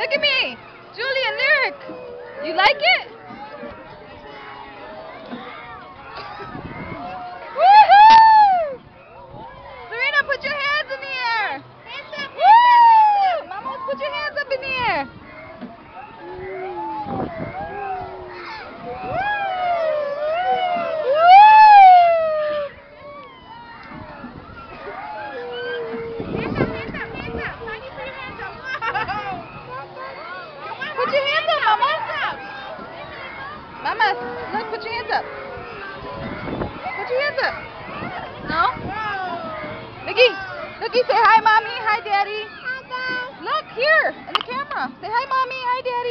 Look at me. Julie and Lyric. You like it? Woohoo! Serena, put your hands in the air. Woo! Mama, put your hands up in the air. Put your hands up, Mama. Mama, look, put your hands up. Put your hands up. No? Nikki, say hi, Mommy. Hi, Daddy. Hi, Dad. Look, here, in the camera. Say hi, Mommy. Hi, Daddy.